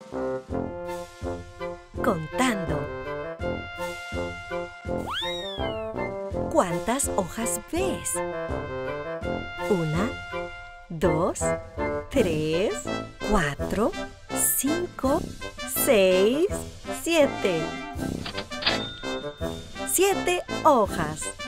Contando. ¿Cuántas hojas ves? 1, 2, 3, 4, 5, 6, 7. 7 hojas.